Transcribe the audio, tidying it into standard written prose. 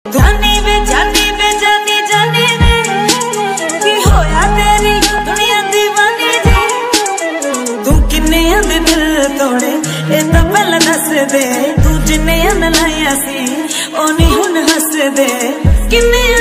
जानी वे जानी वे जानी जानी वे की होया तेरी दुनिया दीवानी जी। तू किन्ने दे दिल तोड़े ए तां पहला दस दे, तू जिन्ने लाया सी ओ नहीं हुण हस दे। किन्ने